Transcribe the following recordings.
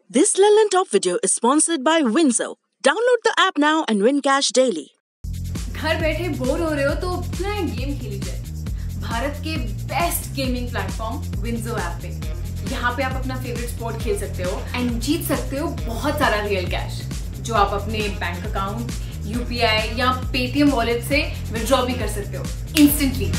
This Lillian Top video is sponsored by Windsor. Download the app now and win cash daily. घर बैठे bore हो रहे हो तो ब्लाइंड गेम खेली जाए भारत के best gaming platform WinZO app पे। यहाँ पे आप अपना फेवरेट स्पोर्ट खेल सकते हो एंड जीत सकते हो बहुत सारा रियल कैश जो आप अपने बैंक अकाउंट, यूपीआई या पेटीएम वॉलेट से विड्रॉ भी कर सकते हो इंस्टेंटली।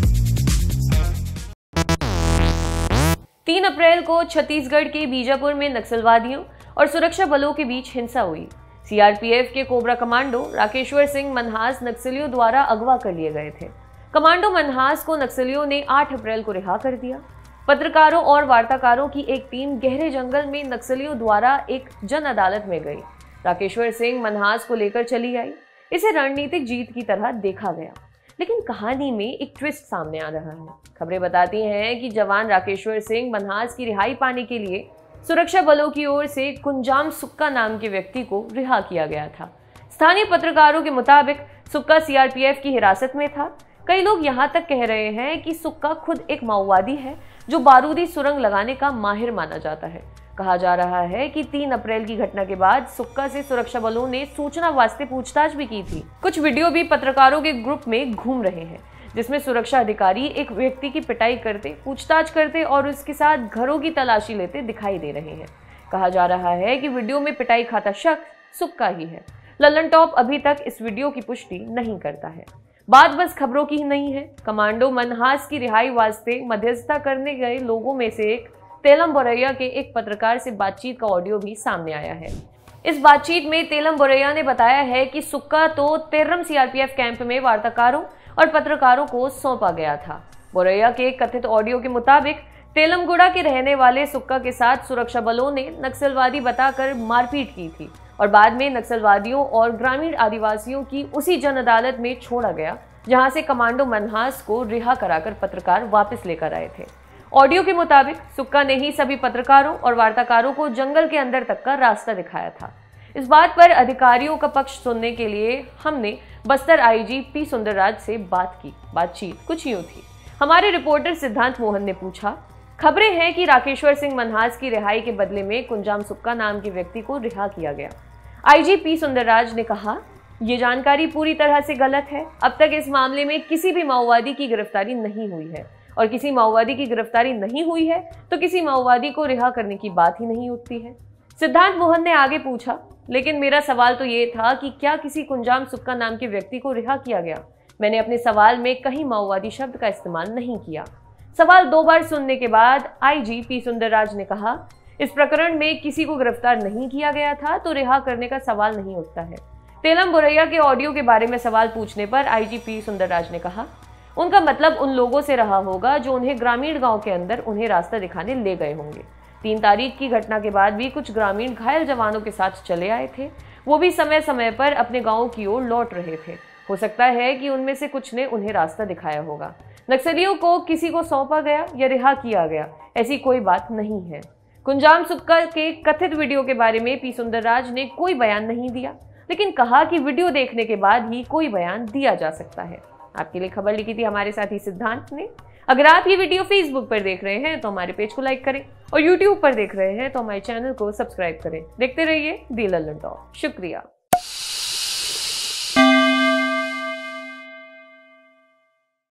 3 अप्रैल को छत्तीसगढ़ के बीजापुर में नक्सलवादियों और सुरक्षा बलों के बीच हिंसा हुई। सीआरपीएफ के कोबरा कमांडो राकेश्वर सिंह मनहास नक्सलियों द्वारा अगवा कर लिए गए थे। कमांडो मनहास को नक्सलियों ने 8 अप्रैल को रिहा कर दिया। पत्रकारों और वार्ताकारों की एक टीम गहरे जंगल में नक्सलियों द्वारा एक जन अदालत में गई। राकेश्वर सिंह मनहास को लेकर चली आई। इसे रणनीतिक जीत की तरह देखा गया, लेकिन कहानी में एक ट्विस्ट सामने आ रहा है। खबरें बताती हैं कि जवान राकेश्वर सिंह मनहास की रिहाई पाने के लिए सुरक्षा बलों की ओर से कुंजाम सुक्का नाम के व्यक्ति को रिहा किया गया था। स्थानीय पत्रकारों के मुताबिक सुक्का सीआरपीएफ की हिरासत में था। कई लोग यहां तक कह रहे हैं कि सुक्का खुद एक माओवादी है जो बारूदी सुरंग लगाने का माहिर माना जाता है। कहा जा रहा है कि 3 अप्रैल की घटना के बाद सुक्का से सुरक्षा बलों ने सूचना वास्ते पूछताछ भी की थी। कुछ वीडियो भी पत्रकारों के ग्रुप में घूम रहे हैं जिसमें सुरक्षा अधिकारी एक व्यक्ति की पिटाई करते, पूछताछ करते और उसके साथ घरों की तलाशी लेते दिखाई दे रहे हैं। कहा जा रहा है कि वीडियो में पिटाई खाता शख्स सुक्का ही है। लल्लन टॉप अभी तक इस वीडियो की पुष्टि नहीं करता है। बात बस खबरों की ही नहीं है। कमांडो मनहास की रिहाई वास्ते मध्यस्थता करने गए लोगों में से एक तेलम बोरैया के एक पत्रकार से बातचीत का ऑडियो भी सामने आया है। इस बातचीत में तेलम बोरैया ने बताया है कि सुक्का तो तेर्रम सीआरपीएफ कैंप में वार्ताकारों और पत्रकारों को सौंपा गया था। बोरैया के कथित ऑडियो के मुताबिक तेलमगुड़ा के रहने वाले सुक्का के साथ सुरक्षा बलों ने नक्सलवादी बताकर मारपीट की थी और बाद में नक्सलवादियों और ग्रामीण आदिवासियों की उसी जन अदालत में छोड़ा गया जहां से कमांडो मनहास को रिहा कराकर पत्रकार वापस लेकर आए थे। ऑडियो के मुताबिक सुक्का ने ही सभी पत्रकारों और वार्ताकारों को जंगल के अंदर तक का रास्ता दिखाया था। इस बात पर अधिकारियों का पक्ष सुनने के लिए हमने बस्तर आईजी पी सुंदरराज से बात की। बातचीत कुछ यूं थी। हमारे रिपोर्टर सिद्धांत मोहन ने पूछा, खबरें हैं कि राकेश्वर सिंह मनहास की रिहाई के बदले में कुंजाम सुक्का नाम के व्यक्ति को रिहा किया गया। आईजी पी सुंदरराज ने कहा, ये जानकारी पूरी तरह से गलत है। अब तक इस मामले में किसी भी माओवादी की गिरफ्तारी नहीं हुई है और किसी माओवादी की गिरफ्तारी नहीं हुई है तो किसी माओवादी को रिहा करने की बात ही नहीं उठती है। सिद्धांत मोहन ने आगे पूछा, लेकिन मेरा सवाल तो ये था कि क्या किसी कुंजाम सुक्का नाम के व्यक्ति को रिहा किया गया? मैंने अपने सवाल में कहीं माओवादी शब्द का इस्तेमाल नहीं किया। सवाल 2 बार सुनने के बाद आईजी पी सुंदरराज ने कहा, इस प्रकरण में किसी को गिरफ्तार नहीं किया गया था तो रिहा करने का सवाल नहीं उठता है। तेलम बोरैया के ऑडियो के बारे में सवाल पूछने पर आईजी पी सुंदरराज ने कहा, उनका मतलब उन लोगों से रहा होगा जो उन्हें ग्रामीण गांव के अंदर उन्हें रास्ता दिखाने ले गए होंगे। 3 तारीख की घटना के बाद भी कुछ ग्रामीण घायल जवानों के साथ चले आए थे। वो भी समय समय पर अपने गांव की ओर लौट रहे थे। हो सकता है कि उनमें से कुछ ने उन्हें रास्ता दिखाया होगा। नक्सलियों को किसी को सौंपा गया या रिहा किया गया, ऐसी कोई बात नहीं है। कुंजाम सुक्का के कथित वीडियो के बारे में पी सुंदरराज ने कोई बयान नहीं दिया, लेकिन कहा कि वीडियो देखने के बाद ही कोई बयान दिया जा सकता है। आपके लिए खबर लिखी थी हमारे साथी सिद्धांत ने। अगर आप ये वीडियो फेसबुक पर देख रहे हैं तो हमारे पेज को लाइक करें और यूट्यूब पर देख रहे हैं तो हमारे चैनल को सब्सक्राइब करें। देखते रहिए दी लल्लन टॉप। शुक्रिया।